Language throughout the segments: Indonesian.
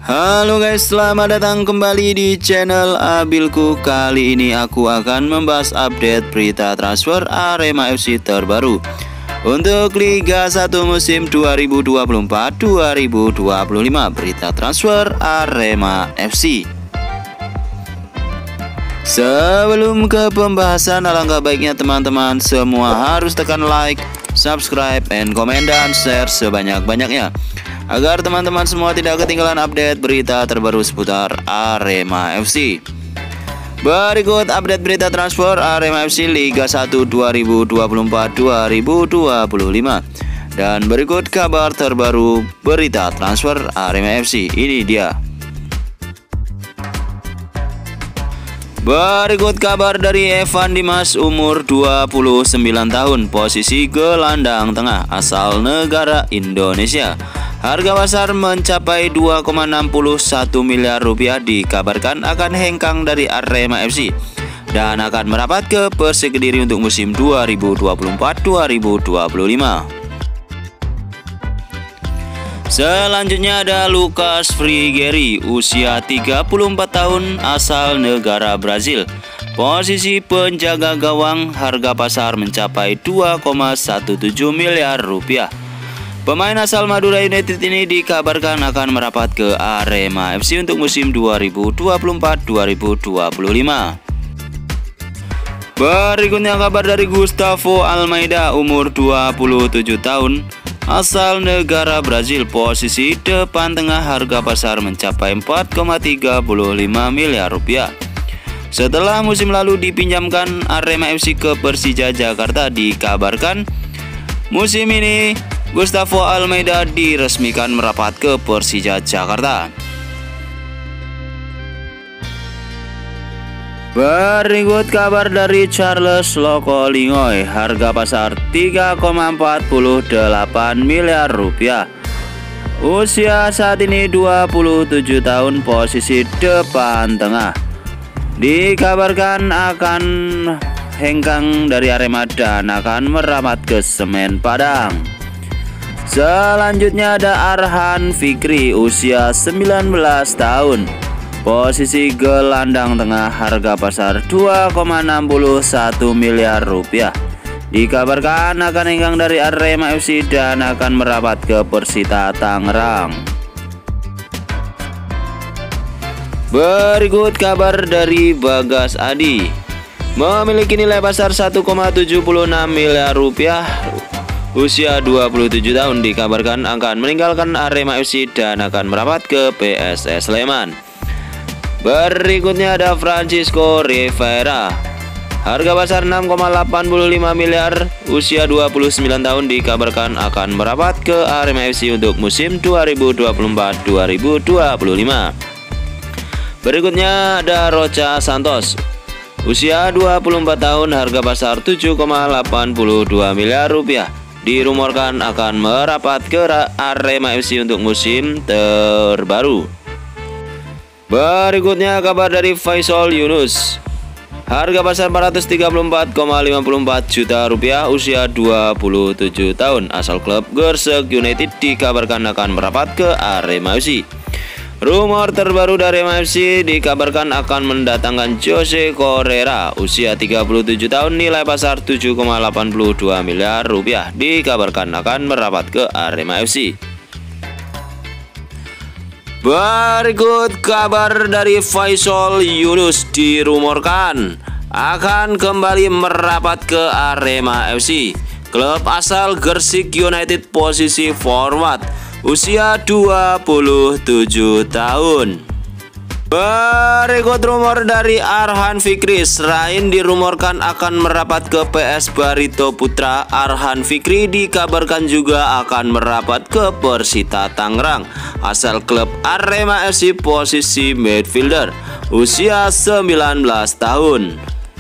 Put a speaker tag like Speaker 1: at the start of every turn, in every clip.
Speaker 1: Halo guys, selamat datang kembali di channel Abilku. Kali ini aku akan membahas update berita transfer Arema FC terbaru untuk Liga 1 musim 2024-2025. Berita transfer Arema FC. Sebelum ke pembahasan, alangkah baiknya teman-teman semua harus tekan like, subscribe, and komen dan share sebanyak-banyaknya agar teman-teman semua tidak ketinggalan update berita terbaru seputar Arema FC. Berikut update berita transfer Arema FC Liga 1 2024-2025. Dan berikut kabar terbaru berita transfer Arema FC. Ini dia. Berikut kabar dari Evan Dimas, umur 29 tahun, posisi gelandang tengah, asal negara Indonesia. Harga pasar mencapai 2,61 miliar rupiah, dikabarkan akan hengkang dari Arema FC dan akan merapat ke Persik Kediri untuk musim 2024-2025. Selanjutnya ada Lucas Frigeri, usia 34 tahun, asal negara Brazil. Posisi penjaga gawang, harga pasar mencapai 2,17 miliar rupiah. Pemain asal Madura United ini dikabarkan akan merapat ke Arema FC untuk musim 2024-2025. Berikutnya kabar dari Gustavo Almeida, umur 27 tahun, asal negara Brazil. Posisi depan tengah, harga pasar mencapai 4,35 miliar rupiah. Setelah musim lalu dipinjamkan Arema FC ke Persija Jakarta, dikabarkan musim ini Gustavo Almeida diresmikan merapat ke Persija Jakarta. Berikut kabar dari Charles Lokolingoy, harga pasar 3,48 miliar rupiah. Usia saat ini 27 tahun, posisi depan tengah. Dikabarkan akan hengkang dari Arema dan akan merapat ke Semen Padang. Selanjutnya ada Arhan Fikri, usia 19 tahun, posisi gelandang tengah, harga pasar 2,61 miliar rupiah. Dikabarkan akan hengkang dari Arema FC dan akan merapat ke Persita Tangerang. Berikut kabar dari Bagas Adi, memiliki nilai pasar 1,76 miliar rupiah. Usia 27 tahun, dikabarkan akan meninggalkan Arema FC dan akan merapat ke PSS Sleman. Berikutnya ada Francisco Rivera, harga pasar 6,85 miliar. Usia 29 tahun, dikabarkan akan merapat ke Arema FC untuk musim 2024-2025. Berikutnya ada Rocha Santos, usia 24 tahun, harga pasar 7,82 miliar rupiah. Dirumorkan akan merapat ke Arema FC untuk musim terbaru. Berikutnya kabar dari Faisal Yunus, harga pasar 434,54 juta rupiah. Usia 27 tahun, asal klub Gersik United, dikabarkan akan merapat ke Arema FC. Rumor terbaru dari Arema FC dikabarkan akan mendatangkan Jose Correa, usia 37 tahun, nilai pasar 7,82 miliar rupiah. Dikabarkan akan merapat ke Arema FC. Berikut kabar dari Faisal Yunus, dirumorkan akan kembali merapat ke Arema FC. Klub asal Gersik United, posisi forward, usia 27 tahun. Berikut rumor dari Arhan Fikri, selain dirumorkan akan merapat ke PS Barito Putra, Arhan Fikri dikabarkan juga akan merapat ke Persita Tangerang, asal klub Arema FC, posisi midfielder, usia 19 tahun.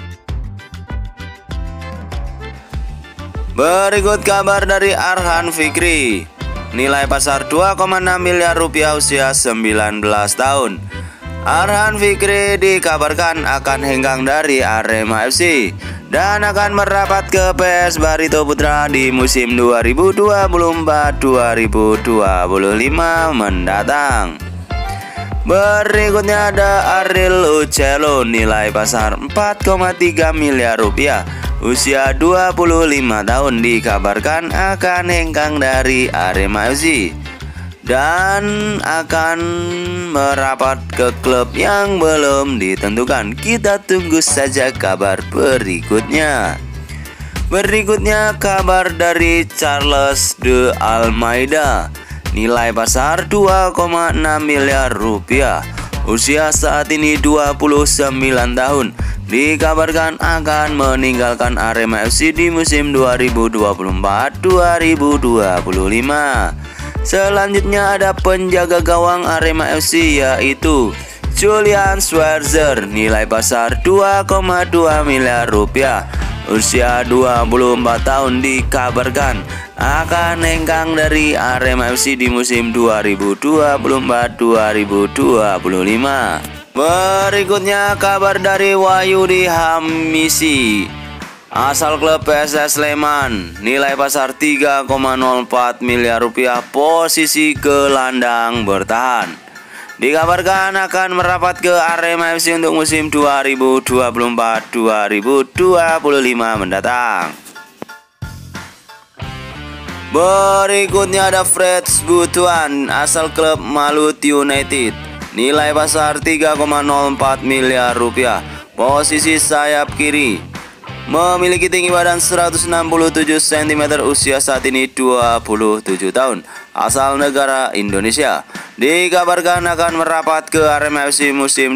Speaker 1: Berikut kabar dari Arhan Fikri, nilai pasar 2,6 miliar rupiah, usia 19 tahun. Arhan Fikri dikabarkan akan hengkang dari Arema FC dan akan merapat ke PS Barito Putra di musim 2024-2025 mendatang. Berikutnya ada Ariel Uccello, nilai pasar 4,3 miliar rupiah. Usia 25 tahun, dikabarkan akan hengkang dari Arema FC dan akan merapat ke klub yang belum ditentukan. Kita tunggu saja kabar berikutnya. Berikutnya kabar dari Charles de Almeida, nilai pasar 2,6 miliar rupiah. Usia saat ini 29 tahun. Dikabarkan akan meninggalkan Arema FC di musim 2024-2025. Selanjutnya ada penjaga gawang Arema FC yaitu Julian Schwarzer, nilai pasar 2,2 miliar rupiah. Usia 24 tahun, dikabarkan akan hengkang dari Arema FC di musim 2024-2025. Berikutnya kabar dari Wahyudi Hamisi, asal klub PSS Sleman, nilai pasar 3,04 miliar rupiah, posisi gelandang bertahan. Dikabarkan akan merapat ke Arema FC untuk musim 2024-2025 mendatang. Berikutnya ada Fred Butuan, asal klub Malut United, nilai pasar 3,04 miliar rupiah, posisi sayap kiri. Memiliki tinggi badan 167 cm, usia saat ini 27 tahun, asal negara Indonesia. Dikabarkan akan merapat ke Arema FC musim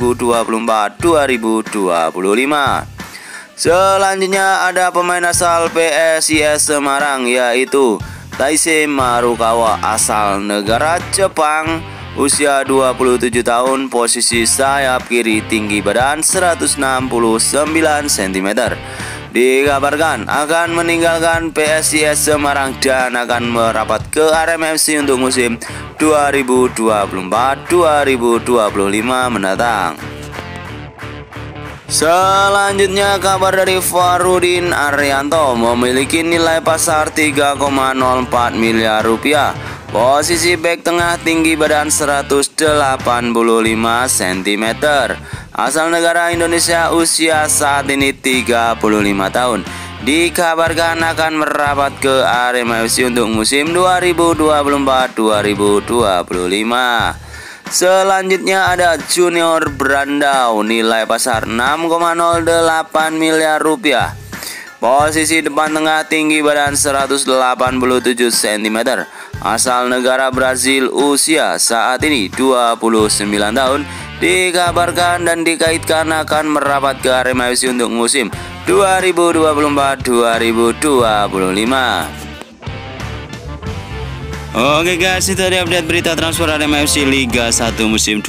Speaker 1: 2024-2025. Selanjutnya ada pemain asal PSIS Semarang yaitu Taisei Marukawa, asal negara Jepang. Usia 27 tahun, posisi sayap kiri, tinggi badan 169 cm. Dikabarkan akan meninggalkan PSIS Semarang dan akan merapat ke Arema FC untuk musim 2024-2025 mendatang. Selanjutnya kabar dari Farudin Arianto, memiliki nilai pasar 3,04 miliar rupiah. Posisi bek tengah, tinggi badan 185 cm. Asal negara Indonesia, usia saat ini 35 tahun. Dikabarkan akan merapat ke Arema FC untuk musim 2024-2025. Selanjutnya ada Junior Brandao, nilai pasar 6,08 miliar rupiah. Posisi depan tengah, tinggi badan 187 cm. Asal negara Brazil, usia saat ini 29 tahun. Dikabarkan dan dikaitkan akan merapat ke Arema FC untuk musim 2024-2025. Oke guys, itu tadi update berita transfer Arema FC Liga 1 musim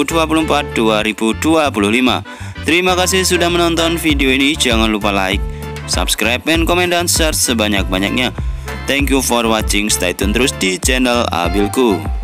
Speaker 1: 2024-2025. Terima kasih sudah menonton video ini. Jangan lupa like, subscribe, komen, dan share sebanyak-banyaknya. Thank you for watching. Stay tune terus di channel Abilku.